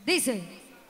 Dice,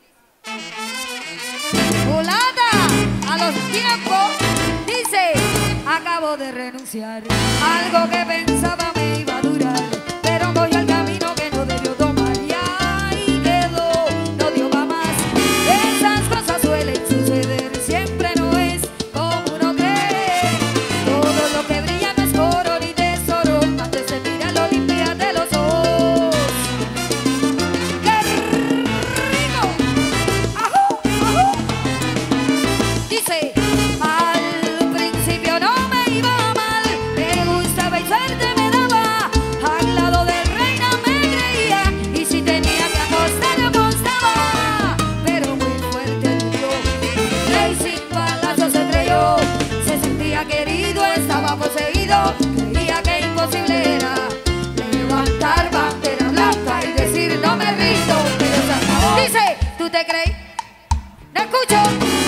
volada a los tiempos, dice, acabo de renunciar, algo que pensaba me iba a durar, pero voy al camino que no debió tomar y ahí quedó, no dio pa' más. Esas cosas suelen suceder, siempre no es como uno cree. Todo lo que brilla no es oro ni tesoro, antes de mirarlo limpiate los ojos. ¡Qué rico! ¡Ajú! ¡Ajú! Dice, al principio no me iba mal, me gustaba y suerte me daba, al lado del rey no me creía, y si tenía que apostar, apostaba, pero muy fuerte le dio, rey sin balazo se creyó, se sentía querido, estaba poseído, creía que imposible era levantar bandera blanca y decir no me rindo, pero se acabó. Dice, ¿tú te crees? No escucho.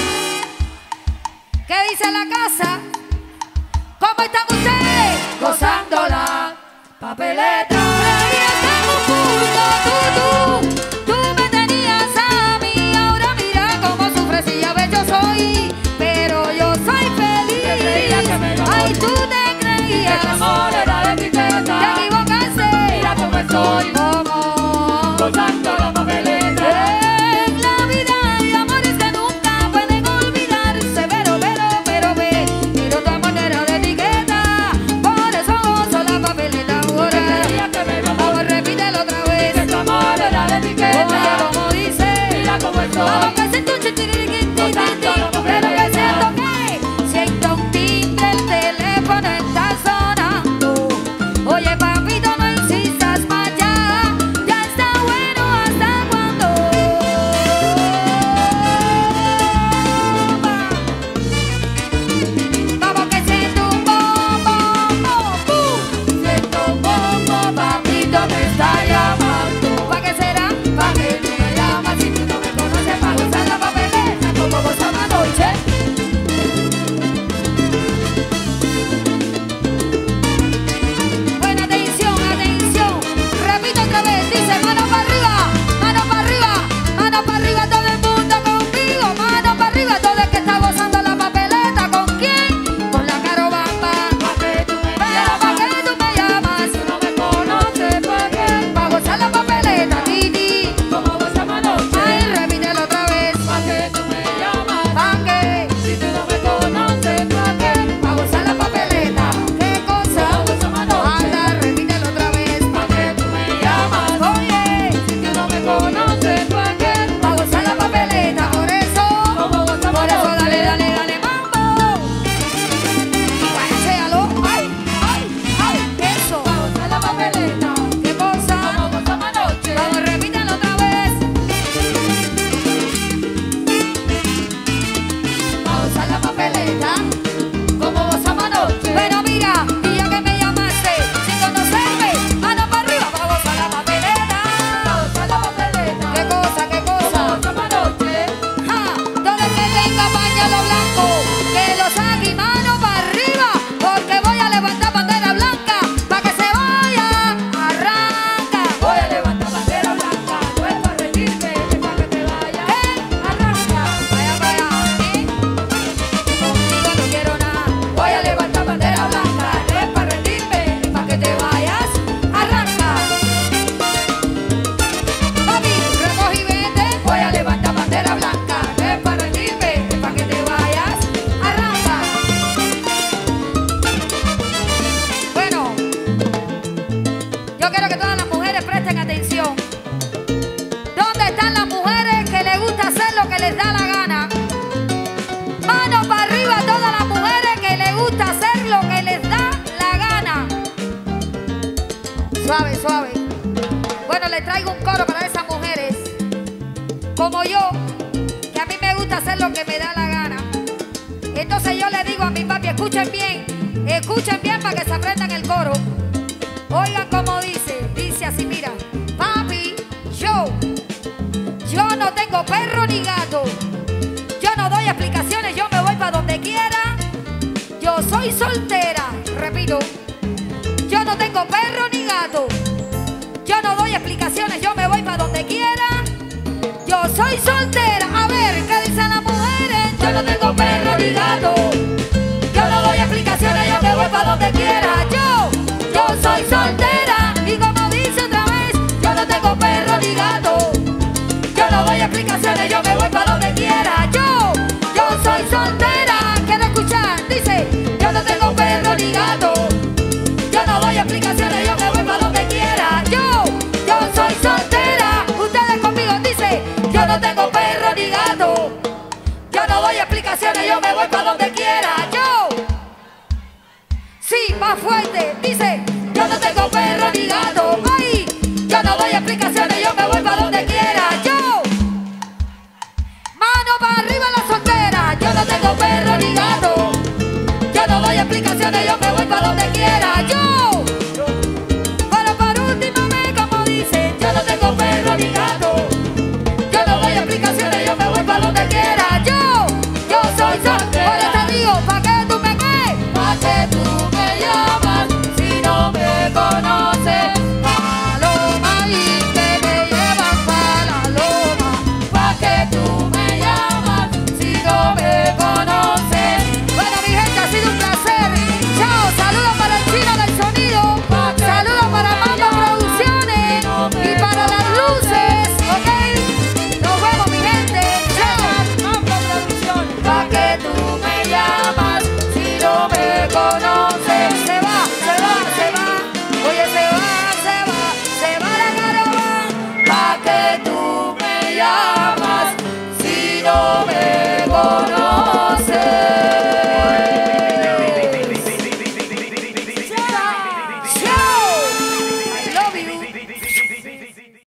¿Qué dice la casa? ¿Cómo están ustedes? Gozando la papeleta. Ahí estamos juntos, tú me tenías a mí, ahora mira cómo sufres y ya ves yo soy, pero yo soy feliz. Te creías que me iba a Ay, morir, tú te creías que tu amor era de etiqueta. te equivocaste. Mira cómo estoy, ¿Cómo? gozando la papeleta. En la vida hay amores que nunca pueden olvidarse, pero tu amor no era de etiqueta, por eso gozo la papeleta Te ahora. creías que me iba a Vamos, morir, repítelo otra vez. que tu amor era de Oye, etiqueta. como dice, Mira cómo estoy, vamos que siento un chichiriquitititi, pero que siento un timbre, el teléfono está sonando. Oye, papito, no insistas más ya está bueno, ¿hasta cuándo? Vamos que siento un bom, bom, bom, bum. siento un poco, papito me está llamando. ¿Pa' qué será? Pa' que tú me llamas si tú no me conoces, pa' gozar la papeleta como gozamos anoche. Buena atención, atención. Repito otra vez, dice mano para arriba, mano para arriba, mano para arriba todo el mundo conmigo, mano para arriba todo el que está gozando la papeleta. ¿Con quién? Con la Carobamba. Pa' que tú me Pero ¿pa' llamas, qué tú me llamas? si tú no me conoces, pa' qué, Pa' gozar la papeleta, Titi. como gozamos anoche. Ay, repítelo otra vez. Pa' que tú me llamas, ¿Pa' qué? si tú no me conoces, pa' qué, Pa' gozar la papeleta. ¿Qué cosa? como gozamos anoche. Anda, repítelo otra vez. Pa' que tú me llamas, Oye, si tú no me conoces, pa' qué, pa' gozar la papeleta, por eso. como gozamos Por eso anoche. dale, dale, dale, mambo. Guayacéalo. Ay, ay, ay, eso. Pa' gozar la papeleta, ¿Qué cosa? como gozamos anoche. Vamos, repítelo otra vez. Pa' gozar la papeleta, como gozamos anoche. Bueno, mira, y ya que me llamaste, sin conocerme, mano para arriba, pa' gozar la papeleta. Pa' gozar la papeleta, ¿Qué cosa, qué como cosa? gozamos anoche. Ja, todo el que tenga pañuelo blanco, que lo saque y mano para arriba, porque voy a levantar bandera blanca, pa' que se vaya, arranca. Voy a levantar bandera blanca, no es para rendirme, es para que te vayas. Arranca, Vaya, vaya, ¿eh? Contigo no quiero nada. voy a levantar bandera blanca, no es para rendirme, es para que te vayas. Arranca. Papi, recoge y vete. Voy a levantar bandera blanca, no es para rendirme, es para que te vayas. Arranca. Bueno, yo quiero que todas las mujeres presten atención. ¿Dónde están las mujeres que les gusta hacer lo que les da la gana? Mano para arriba a todas las mujeres que les gusta hacer lo que les da la gana. Suave, suave. Bueno, les traigo un coro para esas mujeres como yo, que a mí me gusta hacer lo que me da la gana. Entonces yo le digo a mi papi, escuchen bien para que se aprendan el coro. Oigan cómo dice así, mira, papi, yo no tengo perro ni gato, yo no doy explicaciones, yo me voy para donde quiera, yo soy soltera, repito, yo no tengo perro ni gato, yo no doy explicaciones, yo me voy para donde quiera, soy soltera. A ver, ¿qué dicen las mujeres? Yo no tengo perro ni gato. Yo no doy explicaciones, yo me voy para donde quiera. Yo soy soltera. Y como dice otra vez, Yo no tengo perro ni gato. Yo no doy explicaciones, yo me voy para donde quiera. Yo soy soltera. quiero escuchar, dice, Yo no tengo perro ni gato. Yo no doy explicaciones, yo me voy para donde quiera. Yo soy soltera. ustedes conmigo, dice, Yo no tengo perro ni gato. Yo no doy explicaciones, yo me voy para donde quiera. sí, más fuerte, dice, Yo no tengo perro ni gato. ay, Yo no doy explicaciones, yo me voy